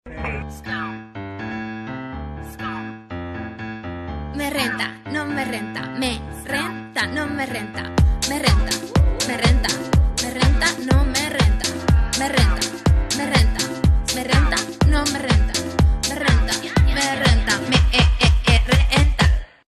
Me renta, no me renta, me renta, no me renta, me renta, me renta, me renta, no me renta, me renta, me renta, me renta, no me renta.